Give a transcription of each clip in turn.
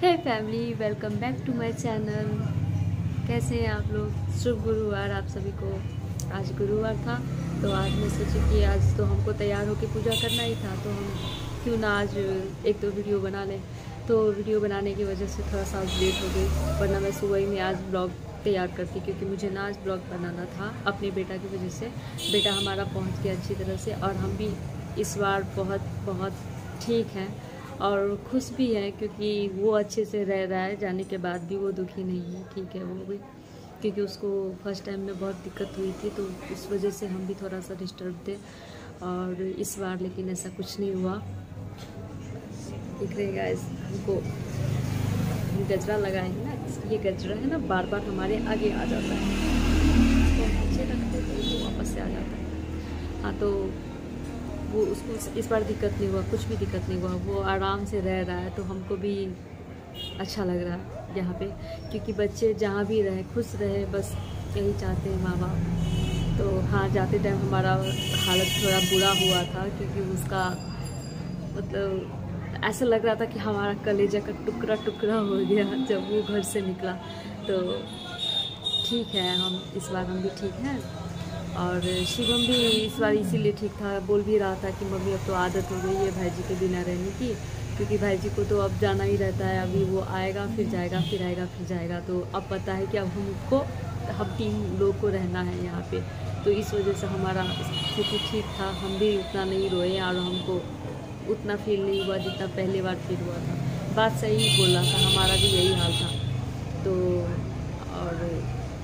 Hey family, welcome back to my channel. कैसे हैं आप लोग? शुभ गुरुवार आप सभी को। आज गुरुवार था तो आज मैं सोची कि आज तो हमको तैयार होकर पूजा करना ही था, तो हम क्यों ना आज एक दो वीडियो बना लें। तो वीडियो बनाने की वजह से थोड़ा सा लेट हो गई, वरना मैं सुबह ही में आज ब्लॉग तैयार करती, क्योंकि मुझे ना आज ब्लॉग बनाना था अपने बेटा की वजह से। बेटा हमारा पहुँच गया अच्छी तरह से और हम भी इस बार बहुत ठीक हैं और खुश भी है, क्योंकि वो अच्छे से रह रहा है। जाने के बाद भी वो दुखी नहीं है, ठीक है वो भी, क्योंकि उसको फर्स्ट टाइम में बहुत दिक्कत हुई थी, तो उस वजह से हम भी थोड़ा सा डिस्टर्ब थे। और इस बार लेकिन ऐसा कुछ नहीं हुआ। दिख रहे गाइस, हमको गजरा लगाएंगे ना, ये गजरा है ना बार बार हमारे आगे आ जाता है, इसको पीछे रखते तो वापस से आ जाता है। हाँ, तो वो उसको इस बार दिक्कत नहीं हुआ, कुछ भी दिक्कत नहीं हुआ, वो आराम से रह रहा है, तो हमको भी अच्छा लग रहा है यहाँ पे, क्योंकि बच्चे जहाँ भी रहे खुश रहे, बस यही चाहते हैं माँ बाप। तो हाँ, जाते टाइम हमारा हालत थोड़ा बुरा हुआ था, क्योंकि उसका मतलब ऐसा लग रहा था कि हमारा कलेजा का टुकड़ा टुकड़ा हो गया जब वो घर से निकला। तो ठीक है, हम इस बार हम भी ठीक हैं। और शिवम भी इस बार इसीलिए ठीक था, बोल भी रहा था कि मम्मी अब तो आदत हो गई है भाई जी के बिना रहने की, क्योंकि भाई जी को तो अब जाना ही रहता है, अभी वो आएगा फिर जाएगा फिर आएगा फिर जाएगा, तो अब पता है कि अब हम 3 लोग को रहना है यहाँ पे। तो इस वजह से हमारा स्थिति ठीक था, हम भी उतना नहीं रोए और हमको उतना फील नहीं हुआ जितना पहले बार फील हुआ था। बात सही बोला था, हमारा भी यही हाल था। तो और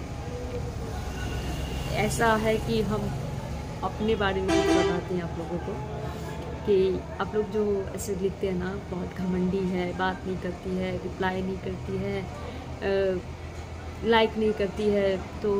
ऐसा है कि हम अपने बारे में बताते हैं आप लोगों को, कि आप लोग जो ऐसे लिखते हैं ना, बहुत घमंडी है, बात नहीं करती है, रिप्लाई नहीं करती है, लाइक नहीं करती है, तो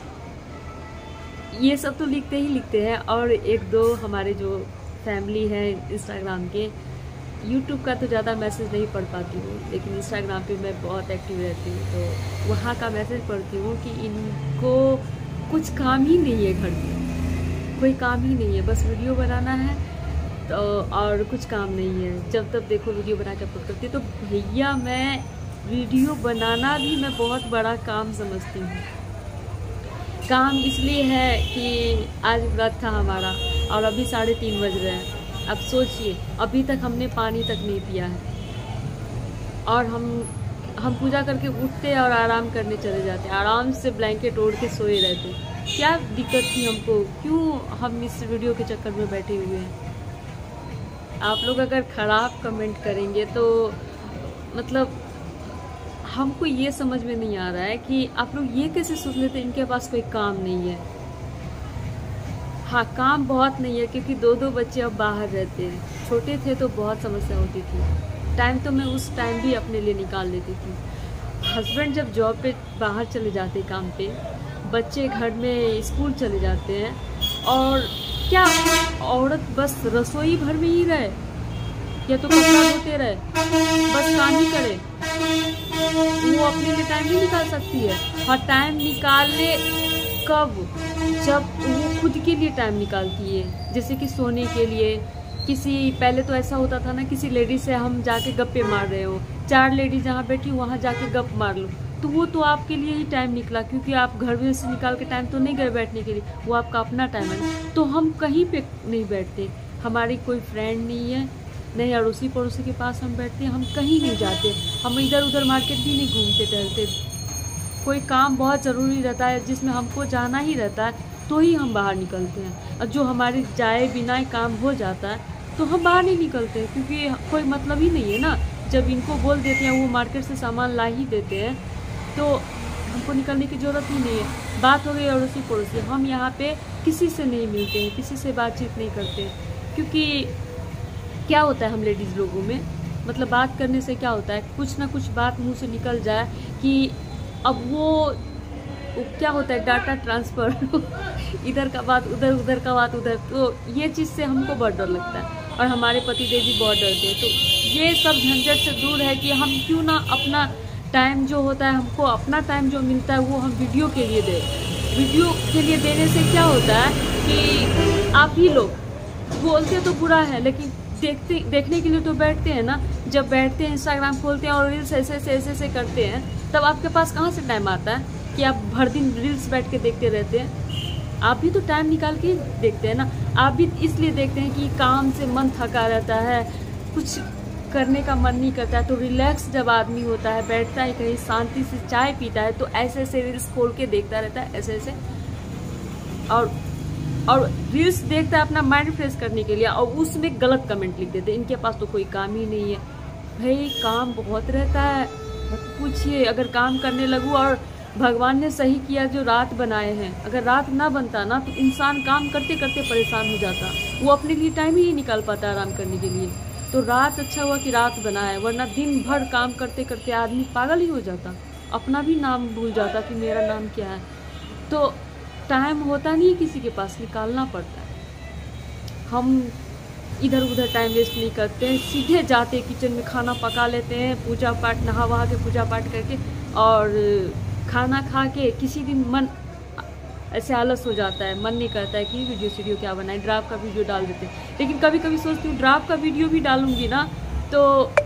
ये सब तो लिखते ही लिखते हैं। और एक दो हमारे जो फैमिली है इंस्टाग्राम के, यूट्यूब का तो ज़्यादा मैसेज नहीं पढ़ पाती हूँ, लेकिन इंस्टाग्राम पे मैं बहुत एक्टिव रहती हूँ, तो वहाँ का मैसेज पढ़ती हूँ कि इनको कुछ काम ही नहीं है, घर में कोई काम ही नहीं है, बस वीडियो बनाना है, तो और कुछ काम नहीं है। जब तब देखो वीडियो बना के अपलोड करती है। तो भैया, मैं वीडियो बनाना भी मैं बहुत बड़ा काम समझती हूँ। काम इसलिए है कि आज व्रत था हमारा और अभी 3:30 बज रहे हैं। अब सोचिए, अभी तक हमने पानी तक नहीं पिया है, और हम पूजा करके उठते और आराम करने चले जाते, आराम से ब्लैंकेट ओढ़ के सोए रहते। क्या दिक्कत थी हमको? क्यों हम इस वीडियो के चक्कर में बैठे हुए हैं? आप लोग अगर ख़राब कमेंट करेंगे तो मतलब हमको ये समझ में नहीं आ रहा है कि आप लोग ये कैसे सोच लेते इनके पास कोई काम नहीं है। हाँ, काम बहुत नहीं है, क्योंकि 2 बच्चे अब बाहर रहते हैं। छोटे थे तो बहुत समस्या होती थी, टाइम तो मैं उस टाइम भी अपने लिए निकाल लेती थी। हस्बैंड जब जॉब पे बाहर चले जाते काम पे, बच्चे घर में स्कूल चले जाते हैं, और क्या औरत बस रसोई भर में ही रहे या तो कपड़ा धोते रहे, बस काम ही करे, वो अपने लिए टाइम नहीं निकाल सकती है? और टाइम निकाले कब? जब वो खुद के लिए टाइम निकालती है, जैसे कि सोने के लिए। पहले तो ऐसा होता था ना, किसी लेडीज से हम जाके गप्पे मार रहे हो, 4 लेडीज जहाँ बैठी वहाँ जाके गप मार लो, तो वो तो आपके लिए ही टाइम निकला, क्योंकि आप घर में से निकाल के टाइम तो नहीं गए बैठने के लिए, वो आपका अपना टाइम है। तो हम कहीं पे नहीं बैठते, हमारी कोई फ्रेंड नहीं है, नहीं अड़ोसी पड़ोसी के पास हम बैठते हैं, हम कहीं नहीं जाते, हम इधर उधर मार्केट भी नहीं घूमते टहलते। कोई काम बहुत ज़रूरी रहता है जिसमें हमको जाना ही रहता है, तो ही हम बाहर निकलते हैं। और जो हमारे जाए बिना ही काम हो जाता है तो हम बाहर नहीं निकलते, क्योंकि कोई मतलब ही नहीं है ना। जब इनको बोल देते हैं, वो मार्केट से सामान ला ही देते हैं, तो हमको निकलने की ज़रूरत ही नहीं है। बात हो गई अड़ोसी पड़ोसी, हम यहाँ पे किसी से नहीं मिलते हैं, किसी से बातचीत नहीं करते हैं, क्योंकि क्या होता है हम लेडीज़ लोगों में, मतलब बात करने से क्या होता है, कुछ ना कुछ बात मुँह से निकल जाए कि अब वो क्या होता है, डाटा ट्रांसफ़र इधर का बात उधर, उधर का बात उधर, तो ये चीज़ से हमको बहुत डर लगता है। और हमारे पतिदेव भी बहुत डरते हैं। तो ये सब झंझट से दूर है कि हम क्यों ना अपना टाइम जो होता है, हमको अपना टाइम जो मिलता है वो हम वीडियो के लिए दें। वीडियो के लिए देने से क्या होता है कि आप ही लोग बोलते तो बुरा है, लेकिन देखने के लिए तो बैठते हैं ना। जब बैठते हैं इंस्टाग्राम खोलते हैं और रील्स ऐसे ऐसे करते हैं, तब आपके पास कहाँ से टाइम आता है कि आप भर दिन रील्स बैठ के देखते रहते हैं। आप भी तो टाइम निकाल के देखते हैं ना। आप भी इसलिए देखते हैं कि काम से मन थका रहता है, कुछ करने का मन नहीं करता है, तो रिलैक्स जब आदमी होता है, बैठता है कहीं शांति से चाय पीता है, तो ऐसे ऐसे रील्स खोल के देखता रहता है ऐसे ऐसे, और रील्स देखता है अपना माइंड फ्रेश करने के लिए, और उसमें गलत कमेंट लिख देते हैं। इनके पास तो कोई काम ही नहीं है। भाई काम बहुत रहता है, मत पूछिए। अगर काम करने लगूँ, और भगवान ने सही किया जो रात बनाए हैं, अगर रात ना बनता ना तो इंसान काम करते करते परेशान हो जाता, वो अपने लिए टाइम ही नहीं निकाल पाता आराम करने के लिए। तो रात अच्छा हुआ कि रात बना है, वरना दिन भर काम करते करते आदमी पागल ही हो जाता, अपना भी नाम भूल जाता कि मेरा नाम क्या है। तो टाइम होता नहीं किसी के पास, निकालना पड़ता है। हम इधर उधर टाइम वेस्ट नहीं करते हैं, सीधे जाते हैं किचन में, खाना पका लेते हैं, पूजा पाठ, नहा वहा के पूजा पाठ करके, और खाना खा के किसी दिन मन ऐसे आलस हो जाता है, मन नहीं करता है कि वीडियो क्या बनाए, ड्राफ्ट का वीडियो डाल देते हैं। लेकिन कभी कभी सोचती हूँ ड्राफ्ट का वीडियो भी डालूंगी ना, तो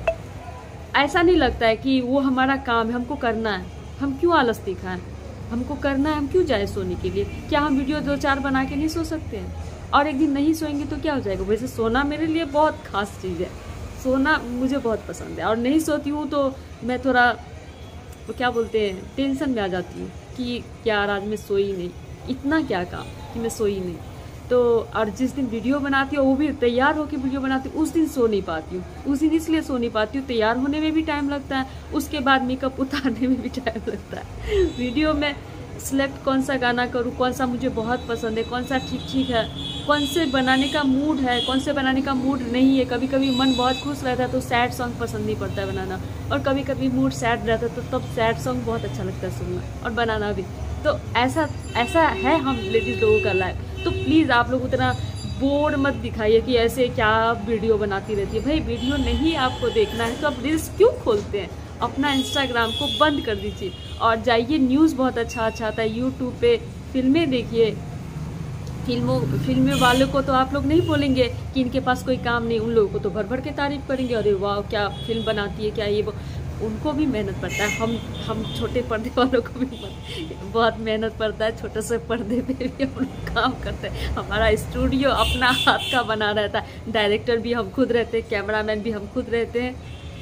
ऐसा नहीं लगता है कि वो हमारा काम है, हमको करना है, हम क्यों आलस दिखाएं, हमको करना है, हम क्यों जाए सोने के लिए। क्या हम वीडियो 2-4 बना के नहीं सो सकते हैं? और एक दिन नहीं सोएंगे तो क्या हो जाएगा। वैसे सोना मेरे लिए बहुत खास चीज़ है, सोना मुझे बहुत पसंद है, और नहीं सोती हूँ तो मैं थोड़ा वो क्या बोलते हैं, टेंशन में आ जाती हूँ कि यार आज मैं सोई नहीं, इतना क्या काम कि मैं सोई नहीं। तो और जिस दिन वीडियो बनाती हूँ, वो भी तैयार होकर वीडियो बनाती हूँ, उस दिन सो नहीं पाती हूँ। उस दिन इसलिए सो नहीं पाती हूँ, तैयार होने में भी टाइम लगता है, उसके बाद मेकअप उतारने में भी टाइम लगता है। वीडियो में सिलेक्ट कौन सा गाना करूँ, कौन सा मुझे बहुत पसंद है, कौन सा ठीक ठीक है, कौन से बनाने का मूड है, कौन से बनाने का मूड नहीं है। कभी कभी मन बहुत खुश रहता है तो सैड सॉन्ग पसंद नहीं पड़ता है बनाना, और कभी कभी मूड सैड रहता है तो तब सैड सॉन्ग बहुत अच्छा लगता है सुनना और बनाना भी। तो ऐसा है हम लेडीज़ लोगों का लाइफ। तो प्लीज़ आप लोग उतना बोर मत दिखाइए कि ऐसे क्या वीडियो बनाती रहती है। भाई वीडियो नहीं आपको देखना है तो आप रील्स क्यों खोलते हैं? अपना इंस्टाग्राम को बंद कर दीजिए और जाइए, न्यूज़ बहुत अच्छा आता है यूट्यूब पे, फिल्में देखिए। फिल्में वालों को तो आप लोग नहीं बोलेंगे कि इनके पास कोई काम नहीं, उन लोगों को तो भर भर के तारीफ करेंगे, अरे वाह क्या फिल्म बनाती है, क्या ये वो। उनको भी मेहनत पड़ता है, हम छोटे पर्दे वालों को भी बहुत मेहनत पड़ता है। छोटे से पर्दे पे भी हम लोग काम करते हैं। हमारा स्टूडियो अपना हाथ का बना रहता है, डायरेक्टर भी हम खुद रहते हैं, कैमरामैन भी हम खुद रहते हैं,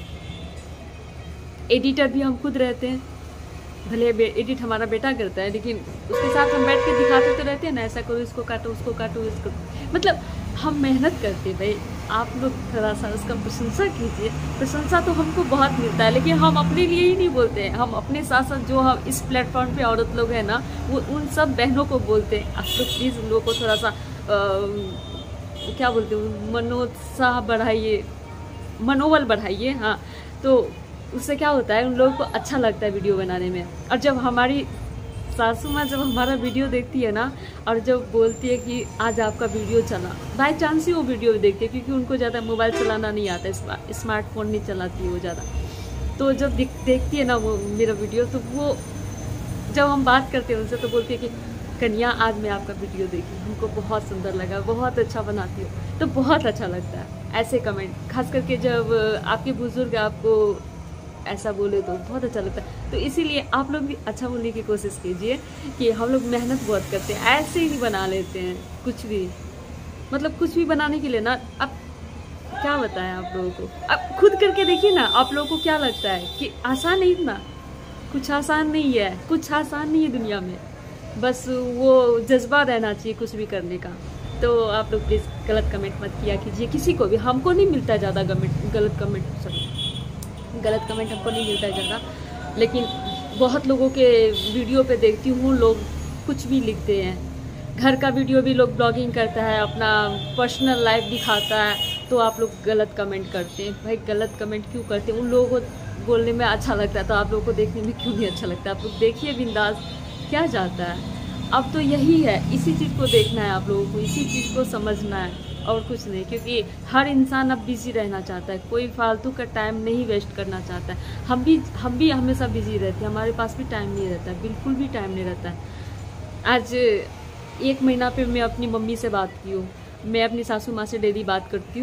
एडिटर भी हम खुद रहते हैं। भले एडिट हमारा बेटा करता है, लेकिन उसके साथ हम बैठ के दिखाते तो रहते हैं ना, ऐसा करो, इसको काटो, उसको काटो, इसको, मतलब हम मेहनत करते हैं। भाई आप लोग थोड़ा सा उसका प्रशंसा कीजिए। प्रशंसा तो हमको बहुत मिलता है, लेकिन हम अपने लिए ही नहीं बोलते हैं, हम अपने साथ साथ जो हम इस प्लेटफॉर्म पे औरत लोग हैं ना, वो उन सब बहनों को बोलते हैं। आप लोग प्लीज़ उन लोगों को थोड़ा सा क्या बोलते हैं, मनोत्साह बढ़ाइए, मनोबल बढ़ाइए। हाँ, तो उससे क्या होता है, उन लोगों को अच्छा लगता है वीडियो बनाने में। और जब हमारी सासू माँ जब हमारा वीडियो देखती है ना, और जब बोलती है कि आज आपका वीडियो चला, बाई चांस ही वो वीडियो देखती है, क्योंकि उनको ज़्यादा मोबाइल चलाना नहीं आता, स्मार्टफोन नहीं चलाती है वो ज़्यादा। तो जब देखती है ना वो मेरा वीडियो, तो वो जब हम बात करते हैं उनसे तो बोलती है कि कन्या आज मैं आपका वीडियो देखी, हमको बहुत सुंदर लगा, बहुत अच्छा बनाती हो। तो बहुत अच्छा लगता है ऐसे कमेंट, खास करके जब आपके बुजुर्ग आपको ऐसा बोले तो बहुत अच्छा लगता है। तो इसीलिए आप लोग भी अच्छा बोलने की कोशिश कीजिए कि हम लोग मेहनत बहुत करते हैं, ऐसे ही नहीं बना लेते हैं कुछ भी। मतलब कुछ भी बनाने के लिए ना, अब क्या बताएं आप लोगों को, अब खुद करके देखिए ना, आप लोगों को क्या लगता है कि आसान है इतना? कुछ आसान नहीं है, कुछ आसान नहीं है दुनिया में, बस वो जज्बा रहना चाहिए कुछ भी करने का। तो आप लोग प्लीज़ गलत कमेंट मत किया कीजिए किसी को भी। हमको नहीं मिलता ज़्यादा गलत कमेंट हमको नहीं मिलता है ज़्यादा, लेकिन बहुत लोगों के वीडियो पे देखती हूँ, लोग कुछ भी लिखते हैं। घर का वीडियो भी लोग ब्लॉगिंग करता है, अपना पर्सनल लाइफ दिखाता है, तो आप लोग गलत कमेंट करते हैं। भाई गलत कमेंट क्यों करते हैं? उन लोगों को बोलने में अच्छा लगता है, तो आप लोगों को देखने में क्यों नहीं अच्छा लगता? आप लोग देखिए बिंदास, क्या जाता है। अब तो यही है, इसी चीज़ को देखना है आप लोगों को, इसी चीज़ को समझना है और कुछ नहीं। क्योंकि हर इंसान अब बिज़ी रहना चाहता है, कोई फालतू का टाइम नहीं वेस्ट करना चाहता है। हम भी हमेशा बिज़ी रहते हैं, हमारे पास भी टाइम नहीं रहता है, बिल्कुल भी टाइम नहीं रहता है। आज 1 महीना पे मैं अपनी मम्मी से बात की हूँ, मैं अपनी सासू माँ से डेली बात करती हूँ,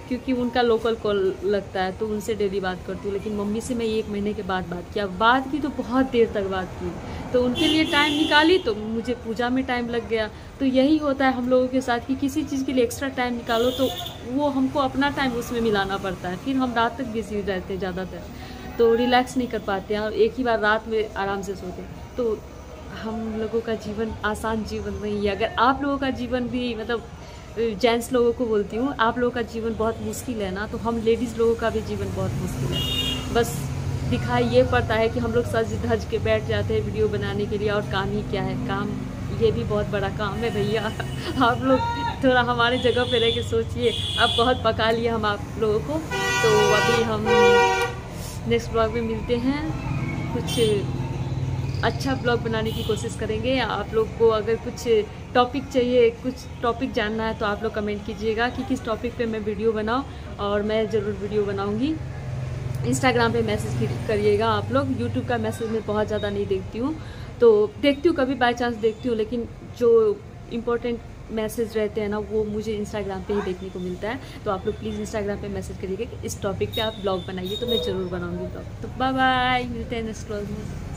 क्योंकि उनका लोकल कॉल लगता है तो उनसे डेली बात करती हूँ। लेकिन मम्मी से मैं 1 महीने के बाद बात की तो बहुत देर तक बात की, तो उनके लिए टाइम निकाली तो मुझे पूजा में टाइम लग गया। तो यही होता है हम लोगों के साथ कि किसी चीज़ के लिए एक्स्ट्रा टाइम निकालो तो वो हमको अपना टाइम उसमें मिलाना पड़ता है, फिर हम रात तक बिजी रहते हैं ज़्यादातर, तो रिलैक्स नहीं कर पाते हैं और एक ही बार रात में आराम से सोते हैं। तो हम लोगों का जीवन आसान जीवन नहीं है। अगर आप लोगों का जीवन भी मतलब जेंट्स लोगों को बोलती हूँ, आप लोगों का जीवन बहुत मुश्किल है ना, तो हम लेडीज़ लोगों का भी जीवन बहुत मुश्किल है। बस दिखाई ये पड़ता है कि हम लोग सज धज के बैठ जाते हैं वीडियो बनाने के लिए, और काम ही क्या है, काम ये भी बहुत बड़ा काम है भैया। आप लोग थोड़ा हमारे जगह पे रह के सोचिए, अब बहुत पका लिया हम आप लोगों को। तो अभी हम नेक्स्ट ब्लॉग में मिलते हैं, कुछ अच्छा ब्लॉग बनाने की कोशिश करेंगे। आप लोग को अगर कुछ टॉपिक चाहिए, कुछ टॉपिक जानना है तो आप लोग कमेंट कीजिएगा कि किस टॉपिक पे मैं वीडियो बनाऊं, और मैं ज़रूर वीडियो बनाऊंगी। इंस्टाग्राम पे मैसेज करिएगा आप लोग, यूट्यूब का मैसेज मैं बहुत ज़्यादा नहीं देखती हूँ, तो देखती हूँ कभी बाय चांस देखती हूँ, लेकिन जो इम्पोर्टेंट मैसेज रहते हैं ना वो मुझे इंस्टाग्राम पे ही देखने को मिलता है। तो आप लोग प्लीज़ इंस्टाग्राम पे मैसेज करिएगा कि इस टॉपिक पे आप ब्लॉग बनाइए, तो मैं ज़रूर बनाऊँगी ब्लॉग। तो बाय बाय, मिलते हैं नेक्स्ट ब्लॉग में।